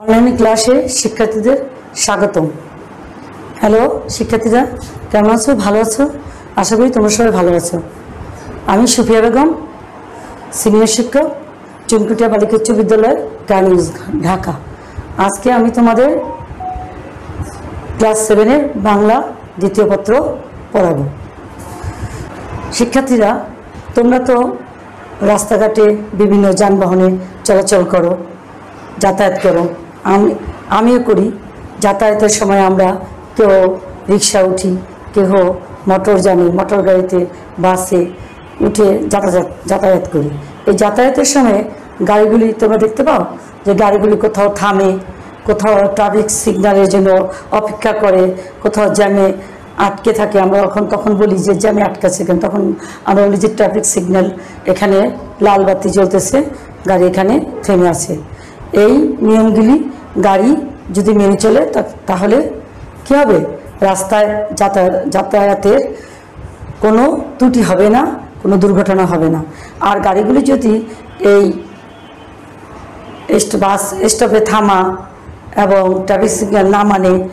Online ক্লাসে শিক্ষার্থীদের স্বাগতম। হ্যালো শিক্ষার্থীরা, কেমন আছো? ভালো আছো? আশা করি তোমরা সবাই ভালো আছো। আমি সুফিয়া বেগম, সিনিয়র শিক্ষক, চুনকুটিয়া বালিকা উচ্চ বিদ্যালয়, গার্লস, ঢাকা। আজকে আমি তোমাদের ক্লাস 7-এর বাংলা দ্বিতীয় পত্র পড়াবো। শিক্ষার্থীরা, তোমরা তো রাস্তাঘাটে বিভিন্ন যানবাহনে চলাচল করো, যাতায়াত করো। আমিও করি। যাতায়াতের সময় আমরা কেউ রিক্সা উঠি, কেউ মোটরযানে, মোটর গাড়িতে, বাসে উঠে যাতায়াত করি। এই যাতায়াতের সময় গাড়িগুলি তোমরা দেখতে পাও যে গাড়িগুলি কোথাও থামে, কোথাও ট্রাফিক সিগন্যালের জন্য অপেক্ষা করে, কোথাও জ্যামে আটকে থাকে। আমরা তখন বলি যে জ্যামে আটকাছে কেন, তখন আমরা বলি যে ট্রাফিক সিগন্যাল, এখানে লাল বাতি জ্বলতেছে, গাড়ি এখানে থেমে আছে। এই নিয়মগুলি গাড়ি যদি মেনে চলে তাহলে কী হবে? রাস্তায় যাতায়াতের কোনো ত্রুটি হবে না, কোনো দুর্ঘটনা হবে না। আর গাড়িগুলি যদি এই বাস স্টপে থামা এবং ট্রাফিক সিগন্যাল না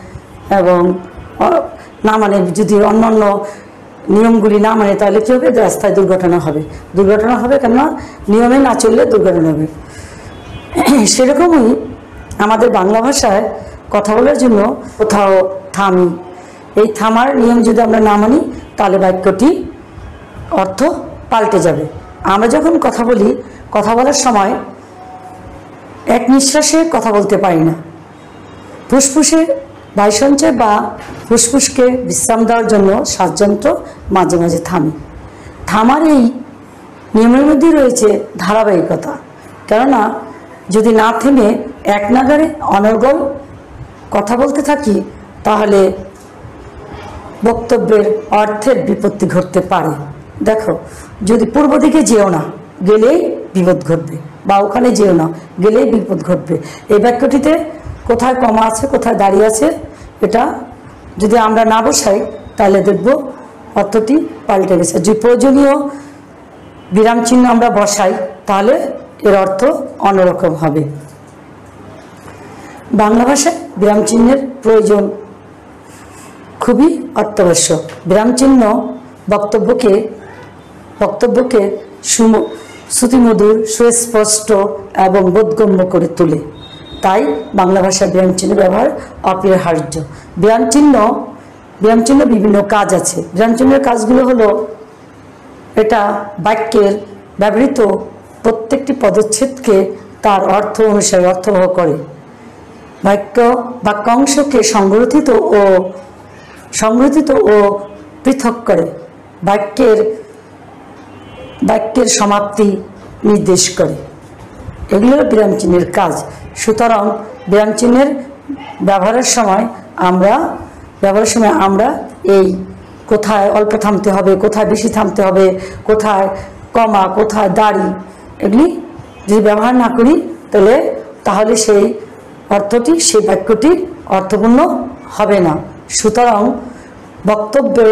মানে যদি অন্যান্য নিয়মগুলি না মানে, তাহলে কী হবে? রাস্তায় দুর্ঘটনা হবে কেননা নিয়মে না চললে দুর্ঘটনা হবে। সেরকমই আমাদের বাংলা ভাষায় কথা বলার জন্য কোথাও থামি, এই থামার নিয়ম যদি আমরা না মানি তাহলে বাক্যটি অর্থ পাল্টে যাবে। আমরা যখন কথা বলি, কথা বলার সময় এক নিঃশ্বাসে কথা বলতে পারি না। ফুসফুসে বায়ু সঞ্চয় বা ফুসফুসকে বিশ্রাম দেওয়ার জন্য শ্বাসযন্ত্র মাঝে মাঝে থামে। থামার এই নিয়মের মধ্যেই রয়েছে ধারাবাহিকতা। কেননা যদি না থেমে এক নাগারে অনর্গল কথা বলতে থাকি তাহলে বক্তব্যের অর্থের বিপত্তি ঘটতে পারে। দেখো, যদি পূর্ব দিকে যেও না, গেলেই বিপদ ঘটবে, বা ওখানে যেও না, গেলেই বিপদ ঘটবে। এই বাক্যটিতে কোথায় কমা আছে, কোথায় দাঁড়িয়ে আছে, এটা যদি আমরা না বসাই তাহলে দেখব অর্থটি পাল্টে গেছে। যদি প্রয়োজনীয় বিরাম চিহ্ন আমরা বসাই তাহলে এর অর্থ অন্যরকম হবে। বাংলা ভাষায় বিরাম চিহ্নের প্রয়োজন খুবই অত্যাবশ্যক। বিরাম চিহ্ন বক্তব্যকে শ্রুতিমধুর, সুস্পষ্ট এবং বোধগম্য করে তোলে। তাই বাংলা ভাষায় বিরাম চিহ্ন ব্যবহার অপরিহার্য। বিরাম চিহ্ন বিভিন্ন কাজ আছে। বিরাম চিহ্নের কাজগুলো হলো, এটা বাক্যের ব্যবহৃত প্রত্যেকটি পদচ্ছেদকে তার অর্থ অনুসারে অর্থবহ করে। বাক্যাংশকে সংগঠিত ও পৃথক করে। বাক্যের সমাপ্তি নির্দেশ করে। এগুলো বিরাম চিহ্নের কাজ। সুতরাং বিরাম চিহ্নের ব্যবহারের সময় আমরা এই কোথায় অল্প থামতে হবে, কোথায় বেশি থামতে হবে, কোথায় কমা, কোথায় দাড়ি, এগুলি যদি ব্যবহার না করি তাহলে সেই বাক্যটি অর্থপূর্ণ হবে না। সুতরাং বক্তব্যকে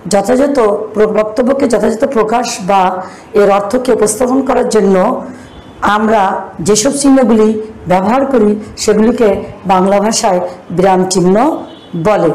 যথাযথ প্রকাশ বা এর অর্থকে উপস্থাপন করার জন্য আমরা যেসব চিহ্নগুলি ব্যবহার করি সেগুলিকে বাংলা ভাষায় বিরাম চিহ্ন বলে।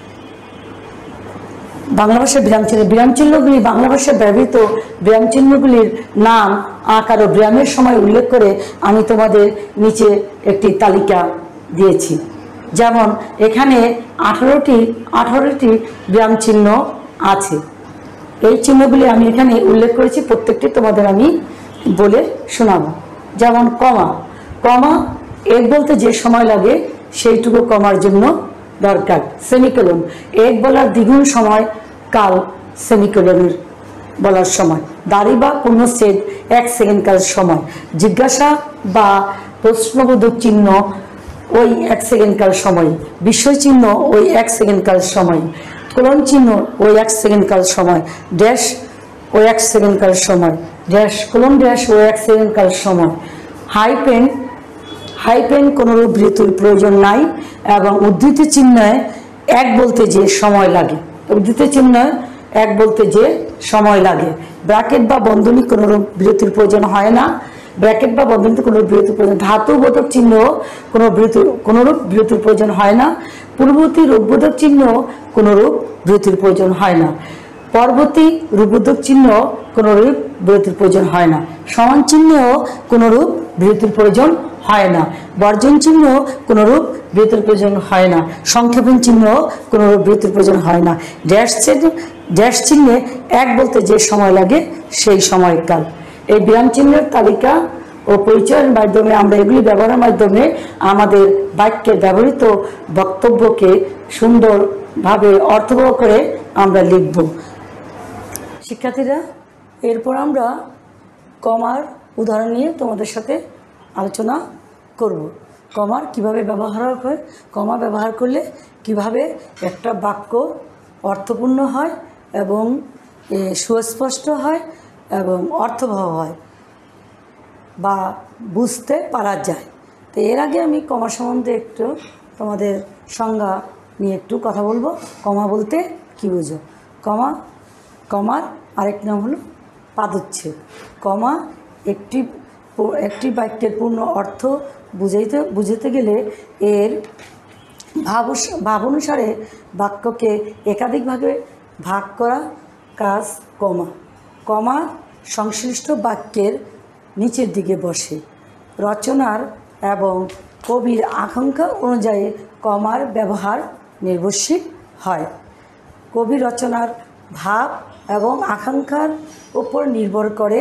বাংলা ভাষায় বিরাম চিহ্নগুলি বাংলা ভাষায় ব্যবহৃত বিরাম চিহ্নগুলির নাম, আকার ও বিরামের সময় উল্লেখ করে আমি তোমাদের নিচে একটি তালিকা দিয়েছি। যেমন এখানে 18টি বিরাম চিহ্ন আছে। এই চিহ্নগুলি আমি এখানে উল্লেখ করেছি, প্রত্যেকটি তোমাদের আমি বলে শোনাবো। যেমন কমা এক বলতে যে সময় লাগে সেইটুকু কমার জন্য দরকার। সেমিকোলন এক বলার দ্বিগুণ সময় কাল সেমিকোলনের বলার সময়। দাড়ি বা পূর্ণচ্ছেদ 1 সেকেন্ড কাল সময়। জিজ্ঞাসা বা প্রশ্নবোধক চিহ্ন ওই 1 সেকেন্ড কাল সময়। বিস্ময় চিহ্ন ওই 1 সেকেন্ড কাল সময়। কোলন চিহ্ন ওই 1 সেকেন্ড কাল সময়। ড্যাশ ওই 1 সেকেন্ড কাল সময়। ড্যাশ কোলন ড্যাশ ওই 1 সেকেন্ড কাল সময়। হাইপেন কোনোরূপ বিরতির প্রয়োজন নাই এবং উদ্ধৃতি চিহ্নে এক বলতে যে সময় লাগে। ব্র্যাকেট বা বন্ধনী কোনোরূপ বিরতির প্রয়োজন হয় না ব্র্যাকেট বা বন্ধনীতে কোনো বিরতির প্রয়োজন, ধাতুবোধক চিহ্ন কোনোরূপ বিরতির প্রয়োজন হয় না, পূর্ববর্তী রূপবোধক চিহ্ন কোনোরূপ বিরতির প্রয়োজন হয় না, পরবর্তী রূপবোধক চিহ্ন কোনোরূপ বিরতির প্রয়োজন হয় না, সমান চিহ্নেও কোনোরূপ বিরতির প্রয়োজন হয় না, বর্জন চিহ্ন কোনোরূপ বিরতির প্রয়োজন হয় না, সংক্ষেপণ চিহ্ন কোনোরূপ বিরতির প্রয়োজন হয় না, ড্যাশ চিহ্নে এক বলতে যে সময় লাগে সেই সময়কাল। এই বিরাম চিহ্নের তালিকা ও পরিচয়ের মাধ্যমে আমরা এগুলি ব্যবহারের মাধ্যমে আমাদের বাক্যে ব্যবহৃত বক্তব্যকে সুন্দরভাবে অর্থবহ করে আমরা লিখব। শিক্ষার্থীরা, এরপর আমরা কমার উদাহরণ নিয়ে তোমাদের সাথে আলোচনা করব। কমার কিভাবে ব্যবহার হয়, কমা ব্যবহার করলে কিভাবে একটা বাক্য অর্থপূর্ণ হয় এবং সুস্পষ্ট হয় এবং অর্থবহ হয় বা বুঝতে পারা যায়। তো এর আগে আমি কমা সম্বন্ধে একটু তোমাদের সংজ্ঞা নিয়ে একটু কথা বলবো। কমা বলতে কী বুঝো? কমার আরেক নাম হলো পাদচ্ছেদ। কমা একটি বাক্যের পূর্ণ অর্থ বুঝাতে গেলে এর ভাব অনুসারে বাক্যকে একাধিক ভাগে ভাগ করা কাজ কমা। কমা সংশ্লিষ্ট বাক্যের নিচের দিকে বসে। রচনার এবং কবির আকাঙ্ক্ষা অনুযায়ী কমার ব্যবহার নির্ভরশীল হয়। কবি রচনার ভাব এবং আকাঙ্ক্ষার উপর নির্ভর করে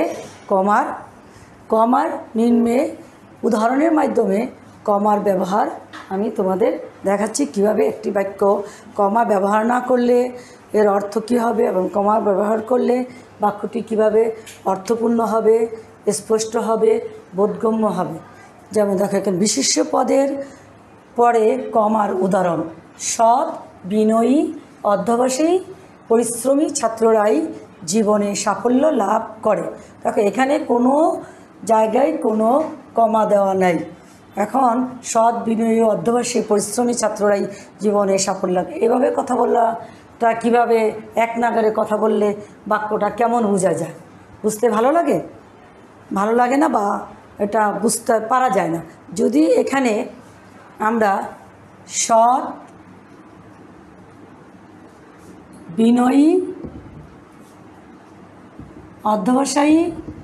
কমার নিম্নে উদাহরণের মাধ্যমে কমার ব্যবহার আমি তোমাদের দেখাচ্ছি কিভাবে একটি বাক্য কমা ব্যবহার না করলে এর অর্থ কী হবে এবং কমা ব্যবহার করলে বাক্যটি কিভাবে অর্থপূর্ণ হবে, স্পষ্ট হবে, বোধগম্য হবে। যেমন দেখো এখানে বিশেষ্য পদের পরে কমার উদাহরণ: সৎ, বিনয়ী, অধ্যবসায়ী, পরিশ্রমী ছাত্ররাই জীবনে সাফল্য লাভ করে। দেখো এখানে কোনো জায়গায় কোনো কমা দেওয়া নাই। এখন সৎ, বিনয়ী, অধ্যবসায়ী, পরিশ্রমী ছাত্ররাই জীবনে সাফল্য লাভ। এভাবে কথা বলাটা কীভাবে এক নাগারে কথা বললে বাক্যটা কেমন বোঝা যায়? বুঝতে ভালো লাগে? ভালো লাগে না, বা এটা বুঝতে পারা যায় না। যদি এখানে আমরা সৎ, বিনয়ী, অধ্যবসায়ী,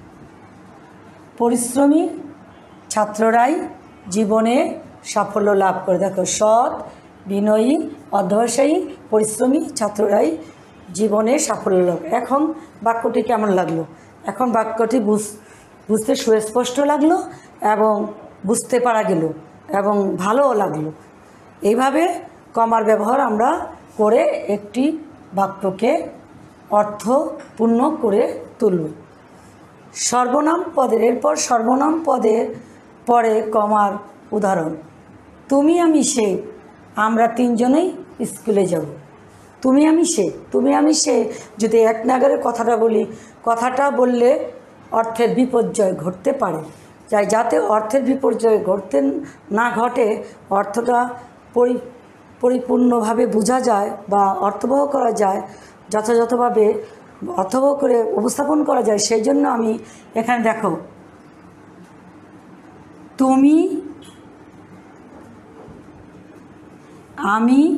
পরিশ্রমী ছাত্ররাই জীবনে সাফল্য লাভ করে। দেখো সৎ, বিনয়ী, অধ্যবসায়ী, পরিশ্রমী ছাত্ররাই জীবনে সাফল্য লাভ। এখন বাক্যটি কেমন লাগলো? এখন বাক্যটি বুঝতে সুস্পষ্ট লাগলো এবং বুঝতে পারা গেল এবং ভালোও লাগলো। এইভাবে কমার ব্যবহার আমরা করে একটি বাক্যকে অর্থপূর্ণ করে তুলব। সর্বনাম পদের এরপর সর্বনাম পদের পরে কমার উদাহরণ: তুমি, আমি, সে, আমরা তিনজনেই স্কুলে যাব। তুমি, আমি, সে, তুমি, আমি, সে যদি এক নাগারে কথাটা বলি, কথাটা বললে অর্থের বিপর্যয় ঘটতে পারে। যাতে অর্থের বিপর্যয় না ঘটে, অর্থটা পরিপূর্ণভাবে বোঝা যায় বা অর্থবহ করা যায়, যথাযথভাবে অর্থবহ করে উপস্থাপন করা যায়, সেই জন্য আমি এখানে দেখো তুমি, আমি,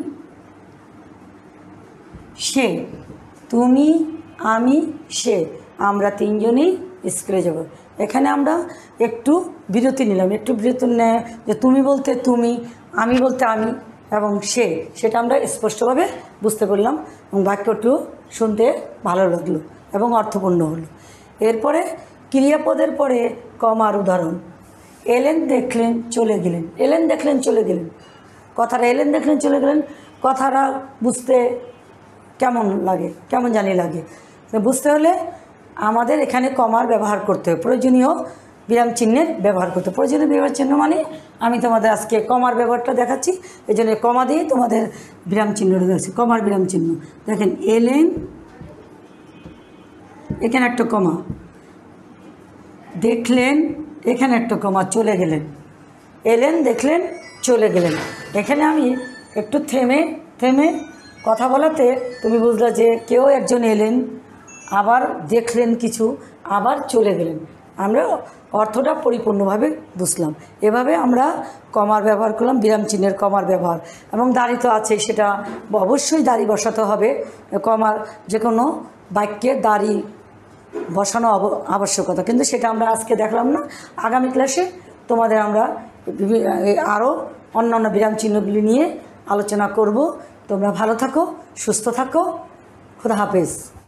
সে, তুমি, আমি, সে, আমরা তিনজনেই স্কুলে যাব। এখানে আমরা একটু বিরতি নিলাম, যে তুমি বলতে তুমি, আমি বলতে আমি এবং সেটা আমরা স্পষ্টভাবে বুঝতে পারলাম এবং বাক্যটিও শুনতে ভালো লাগলো এবং অর্থপূর্ণ হলো। এরপরে ক্রিয়াপদের পরে কমার উদাহরণ: এলেন, দেখলেন, চলে গেলেন। এলেন, দেখলেন, চলে গেলেন। কথাটা এলেন, দেখলেন, চলে গেলেন, কথাটা বুঝতে কেমন লাগে? কেমন জানি লাগে। বুঝতে হলে আমাদের এখানে কমার ব্যবহার করতে হবে, প্রয়োজনীয় বিরাম চিহ্নের ব্যবহার করতে হবে। প্রয়োজনীয় বিরাম চিহ্ন মানে আমি তোমাদের আজকে কমার ব্যবহারটা দেখাচ্ছি, এই জন্য কমা দিয়ে তোমাদের বিরাম চিহ্নটা দেখাচ্ছি। কমার বিরাম চিহ্ন দেখেন, এলেন, এখানে একটা কমা, দেখলেন, এখানে একটা কমা, চলে গেলেন। এলেন, দেখলেন, চলে গেলেন। এখানে আমি একটু থেমে কথা বলাতে তুমি বুঝলে যে কেউ একজন এলেন, আবার দেখলেন কিছু, আবার চলে গেলেন। আমরা অর্থটা পরিপূর্ণভাবে বুঝলাম। এভাবে আমরা কমার ব্যবহার করলাম, বিরাম চিহ্নের কমার ব্যবহার। এবং দাড়ি তো আছে, সেটা অবশ্যই দাড়ি বসাতে হবে। কমার যে কোনো বাক্যে দাড়ি বসানো আবশ্যকতা, কিন্তু সেটা আমরা আজকে দেখলাম না। আগামী ক্লাসে তোমাদের আমরা আরও অন্যান্য বিরাম চিহ্নগুলি নিয়ে আলোচনা করব। তোমরা ভালো থাকো, সুস্থ থাকো। খুদা হাফেজ।